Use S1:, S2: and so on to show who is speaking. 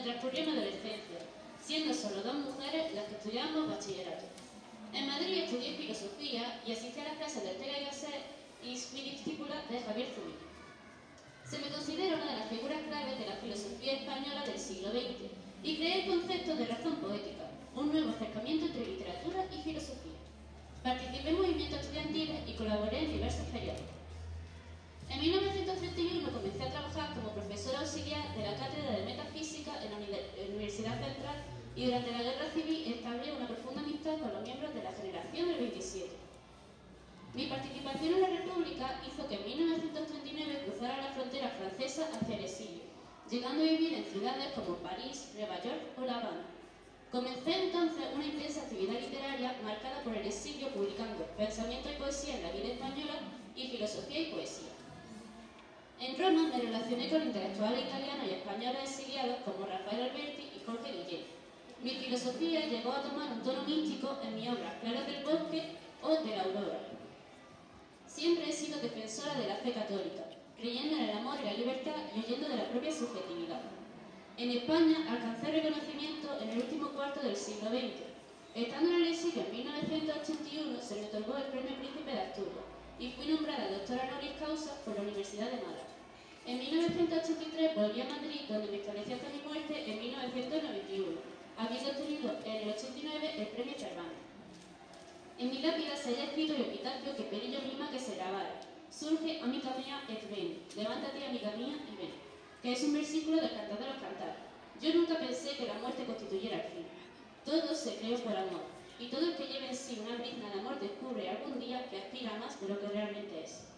S1: transcurrió mi adolescencia, siendo solo 2 mujeres las que estudiábamos bachillerato. En Madrid estudié filosofía y asistí a las clases de Ortega y Gasset y fui discípula de Javier Zubiri. Se me considera una de las figuras claves de la filosofía española del siglo XX y creé el concepto de razón poética, un nuevo acercamiento entre literatura y filosofía. Participé en movimientos estudiantiles y colaboré en diversos periódicos. En 1931 comencé a trabajar como profesora auxiliar de la Cátedra de Metafísica en la Universidad Central y durante la Guerra Civil establecí una profunda amistad con los miembros de la generación del 27. Mi participación en la República hizo que en 1939 cruzara la frontera francesa hacia el exilio, llegando a vivir en ciudades como París, Nueva York o La Habana. Comencé entonces una intensa actividad literaria marcada por el exilio, publicando pensamiento y poesía en la vida española y filosofía y poesía. En Roma me relacioné con intelectuales italianos y españoles exiliados como Rafael Alberti y Jorge Guillén. Mi filosofía llegó a tomar un tono místico en mi obra Claros del Bosque o de la Aurora. Siempre he sido defensora de la fe católica, creyendo en el amor y la libertad y huyendo de la propia subjetividad. En España alcancé reconocimiento en el último cuarto del siglo XX. Estando en el exilio en 1981 se me otorgó el Premio Príncipe de Asturias y fui nombrada doctora honoris causa por la Universidad de Málaga. En 1983 volví a Madrid, donde me establecí hasta mi muerte en 1991, habiendo obtenido en el 89 el Premio Cervantes. En mi lápida se halla escrito el epitafio que pedí yo misma que se grabara: Surge, amica mía, et ven, levántate, amiga mía, y ven, que es un versículo del Cantar de los Cantares. Yo nunca pensé que la muerte constituyera el fin. Todo se creó por amor, y todo el que lleve en sí una brizna de amor descubre algún día que aspira más de lo que realmente es.